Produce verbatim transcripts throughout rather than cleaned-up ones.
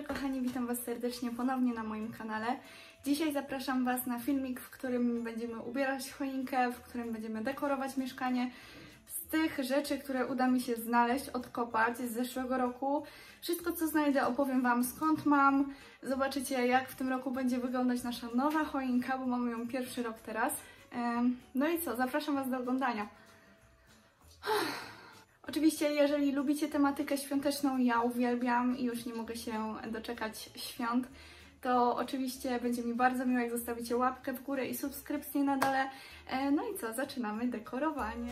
kochani, witam Was serdecznie ponownie na moim kanale. Dzisiaj zapraszam Was na filmik, w którym będziemy ubierać choinkę, w którym będziemy dekorować mieszkanie. Z tych rzeczy, które uda mi się znaleźć, odkopać z zeszłego roku. Wszystko, co znajdę, opowiem Wam, skąd mam. Zobaczycie, jak w tym roku będzie wyglądać nasza nowa choinka, bo mamy ją pierwszy rok teraz. No i co, zapraszam Was do oglądania. Oczywiście, jeżeli lubicie tematykę świąteczną, ja uwielbiam i już nie mogę się doczekać świąt, to oczywiście będzie mi bardzo miło, jak zostawicie łapkę w górę i subskrypcję na dole. No i co, zaczynamy dekorowanie.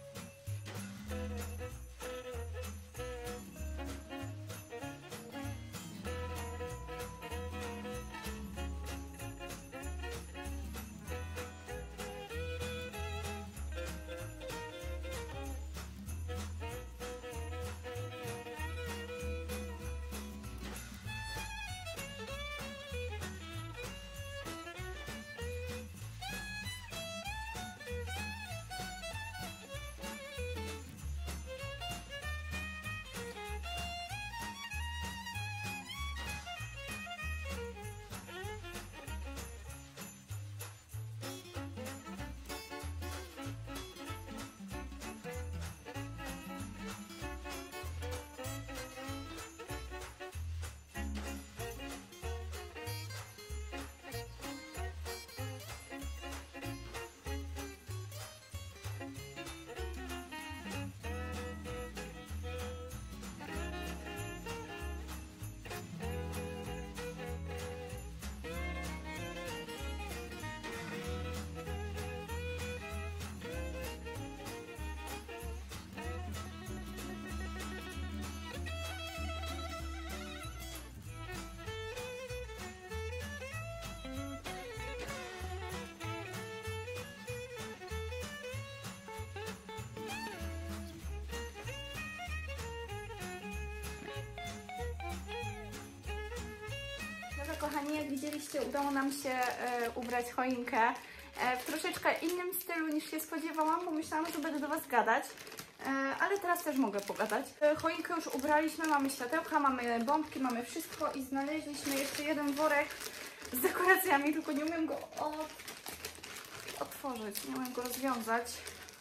Kochani, jak widzieliście, udało nam się e, ubrać choinkę e, w troszeczkę innym stylu niż się spodziewałam, bo myślałam, że będę do Was gadać, e, ale teraz też mogę pogadać. E, choinkę już ubraliśmy, mamy światełka, mamy bombki, mamy wszystko i znaleźliśmy jeszcze jeden worek z dekoracjami, tylko nie umiem go od... otworzyć, nie umiem go rozwiązać.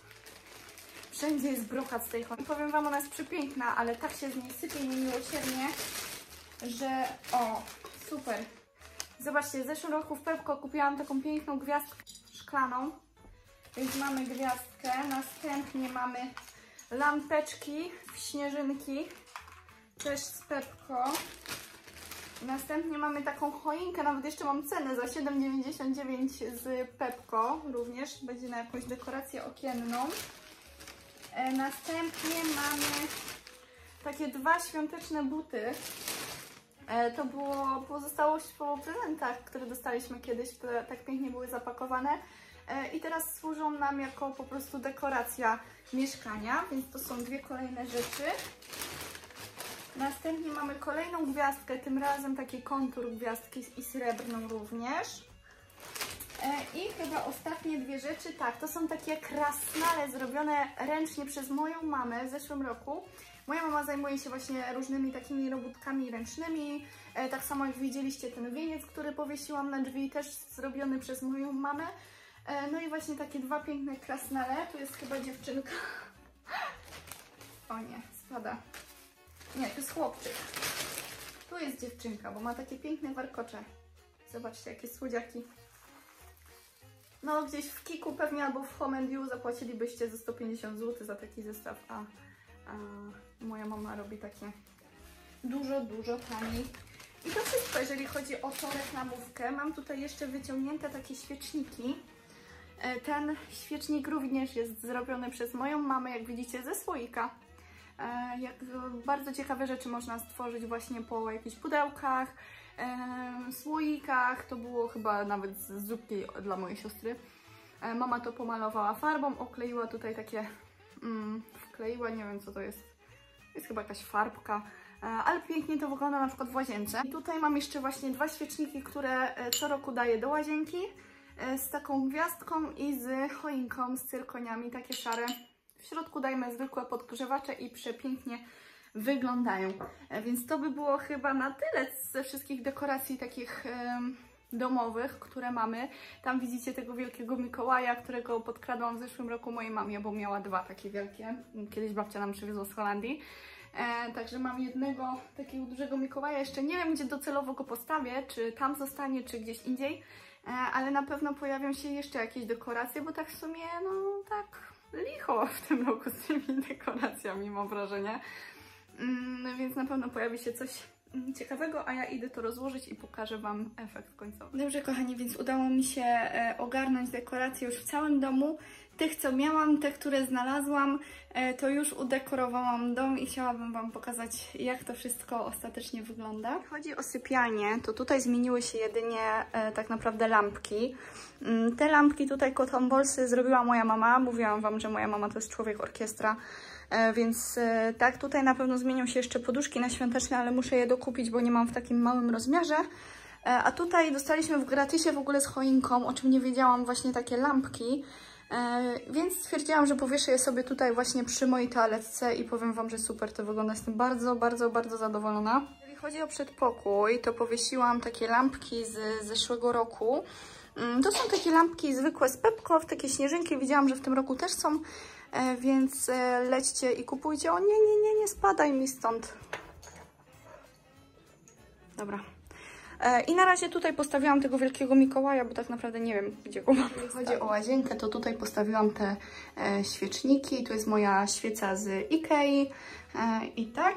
Wszędzie jest brokat z tej choinki. Powiem Wam, ona jest przepiękna, ale tak się z niej sypie niemiłosiernie, że o... Super. Zobaczcie, w zeszłym roku w Pepco kupiłam taką piękną gwiazdkę szklaną. Więc mamy gwiazdkę. Następnie mamy lampeczki, śnieżynki, też z Pepco. Następnie mamy taką choinkę, nawet jeszcze mam cenę za siedem dziewięćdziesiąt dziewięć z Pepco również. Będzie na jakąś dekorację okienną. Następnie mamy takie dwa świąteczne buty. To było pozostałość po prezentach, które dostaliśmy kiedyś, które tak pięknie były zapakowane i teraz służą nam jako po prostu dekoracja mieszkania, więc to są dwie kolejne rzeczy. Następnie mamy kolejną gwiazdkę, tym razem taki kontur gwiazdki i srebrną również. I chyba ostatnie dwie rzeczy, tak, to są takie krasnale zrobione ręcznie przez moją mamę w zeszłym roku. Moja mama zajmuje się właśnie różnymi takimi robótkami ręcznymi, e, tak samo jak widzieliście ten wieniec, który powiesiłam na drzwi, też zrobiony przez moją mamę. E, no i właśnie takie dwa piękne krasnale, tu jest chyba dziewczynka. O nie, spada. Nie, to jest chłopczyk. Tu jest dziewczynka, bo ma takie piękne warkocze. Zobaczcie, jakie słodziaki. No gdzieś w Kiku pewnie albo w Home and You zapłacilibyście ze sto pięćdziesiąt złotych za taki zestaw, a, a moja mama robi takie dużo, dużo taniej. I to wszystko, jeżeli chodzi o tą reklamówkę. Mam tutaj jeszcze wyciągnięte takie świeczniki. Ten świecznik również jest zrobiony przez moją mamę, jak widzicie, ze słoika. Jak bardzo ciekawe rzeczy można stworzyć właśnie po jakichś pudełkach, e, słoikach. To było chyba nawet z zupki dla mojej siostry. E, mama to pomalowała farbą, okleiła tutaj takie, mm, wkleiła, nie wiem co to jest, jest chyba jakaś farbka, e, ale pięknie to wygląda na przykład w łazience. I tutaj mam jeszcze właśnie dwa świeczniki, które co roku daję do łazienki, e, z taką gwiazdką i z choinką, z cyrkoniami, takie szare. W środku dajmy zwykłe podgrzewacze i przepięknie wyglądają. Więc to by było chyba na tyle ze wszystkich dekoracji takich um, domowych, które mamy. Tam widzicie tego wielkiego Mikołaja, którego podkradłam w zeszłym roku mojej mamie, bo miała dwa takie wielkie. Kiedyś babcia nam przywiozła z Holandii. E, także mam jednego takiego dużego Mikołaja. Jeszcze nie wiem, gdzie docelowo go postawię, czy tam zostanie, czy gdzieś indziej. E, ale na pewno pojawią się jeszcze jakieś dekoracje, bo tak w sumie, no tak licho w tym roku z tymi dekoracjami, mam wrażenie. Mm, więc na pewno pojawi się coś ciekawego, a ja idę to rozłożyć i pokażę Wam efekt końcowy. Dobrze, kochani, więc udało mi się e, ogarnąć dekoracje już w całym domu. Tych, co miałam, te, które znalazłam, e, to już udekorowałam dom i chciałabym Wam pokazać, jak to wszystko ostatecznie wygląda. Jeśli chodzi o sypialnię, to tutaj zmieniły się jedynie e, tak naprawdę lampki. Mm, te lampki tutaj Cotton Ballsy zrobiła moja mama. Mówiłam Wam, że moja mama to jest człowiek orkiestra. Więc tak, tutaj na pewno zmienią się jeszcze poduszki na świąteczne, ale muszę je dokupić, bo nie mam w takim małym rozmiarze. A tutaj dostaliśmy w gratisie w ogóle z choinką, o czym nie wiedziałam, właśnie takie lampki. Więc stwierdziłam, że powieszę je sobie tutaj właśnie przy mojej toaletce i powiem Wam, że super to wygląda. Jestem bardzo, bardzo, bardzo zadowolona. Jeżeli chodzi o przedpokój, to powiesiłam takie lampki z zeszłego roku. To są takie lampki zwykłe z Pepco, w takie śnieżynki. Widziałam, że w tym roku też są. E, więc e, lećcie i kupujcie. O nie, nie, nie, nie spadaj mi stąd. Dobra. E, I na razie tutaj postawiłam tego wielkiego Mikołaja, bo tak naprawdę nie wiem, gdzie go mam. Jeżeli chodzi o łazienkę, to tutaj postawiłam te e, świeczniki. Tu jest moja świeca z Ikei. E, I tak.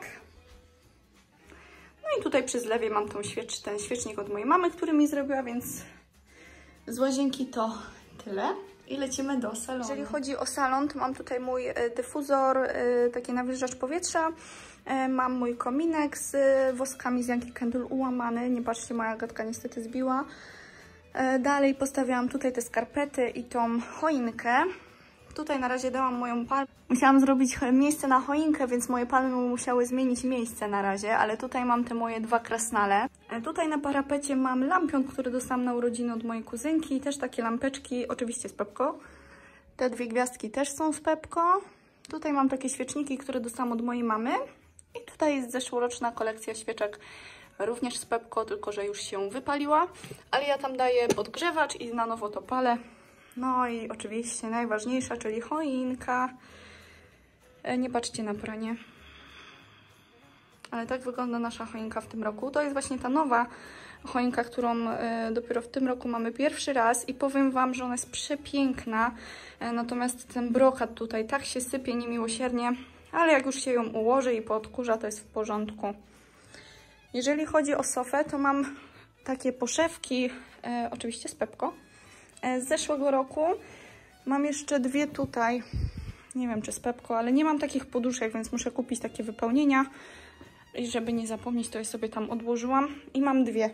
No i tutaj przy zlewie mam tą świecz, ten świecznik od mojej mamy, który mi zrobiła, więc z łazienki to tyle. I lecimy do salonu. Jeżeli chodzi o salon, to mam tutaj mój dyfuzor, taki nawilżacz powietrza. Mam mój kominek z woskami z Yankee Candle ułamany. Nie patrzcie, moja gadka niestety zbiła. Dalej postawiałam tutaj te skarpety i tą choinkę. Tutaj na razie dałam moją palmę. Musiałam zrobić miejsce na choinkę, więc moje palmy musiały zmienić miejsce na razie, ale tutaj mam te moje dwa krasnale. Tutaj na parapecie mam lampion, który dostałam na urodziny od mojej kuzynki. Też takie lampeczki, oczywiście z Pepco. Te dwie gwiazdki też są z Pepco. Tutaj mam takie świeczniki, które dostałam od mojej mamy. I tutaj jest zeszłoroczna kolekcja świeczek, również z Pepco, tylko że już się wypaliła. Ale ja tam daję podgrzewacz i na nowo to palę. No i oczywiście najważniejsza, czyli choinka. Nie patrzcie na pranie. Ale tak wygląda nasza choinka w tym roku. To jest właśnie ta nowa choinka, którą dopiero w tym roku mamy pierwszy raz. I powiem Wam, że ona jest przepiękna. Natomiast ten brokat tutaj tak się sypie niemiłosiernie. Ale jak już się ją ułoży i poodkurza, to jest w porządku. Jeżeli chodzi o sofę, to mam takie poszewki, e, oczywiście z Pepco, e, z zeszłego roku. Mam jeszcze dwie tutaj, nie wiem czy z Pepco, ale nie mam takich poduszek, więc muszę kupić takie wypełnienia. I żeby nie zapomnieć, to je sobie tam odłożyłam. I mam dwie.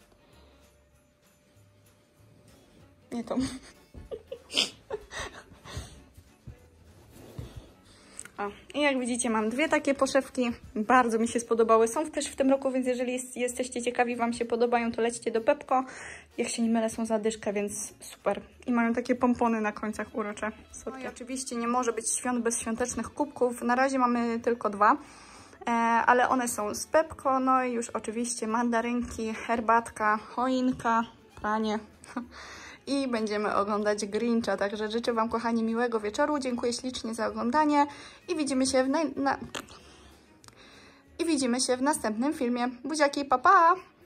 Nie to. O, i jak widzicie, mam dwie takie poszewki. Bardzo mi się spodobały. Są też w tym roku, więc jeżeli jest, jesteście ciekawi, Wam się podobają, to lećcie do Pepco. Jak się nie mylę, są za dyszkę, więc super. I mają takie pompony na końcach urocze. No i oczywiście nie może być świąt bez świątecznych kubków. Na razie mamy tylko dwa, e, ale one są z Pepco. No i już oczywiście mandarynki, herbatka, choinka, pranie. I będziemy oglądać Grincha, także życzę Wam, kochani, miłego wieczoru. Dziękuję ślicznie za oglądanie i widzimy się w, naj... na... I widzimy się w następnym filmie. Buziaki, pa pa!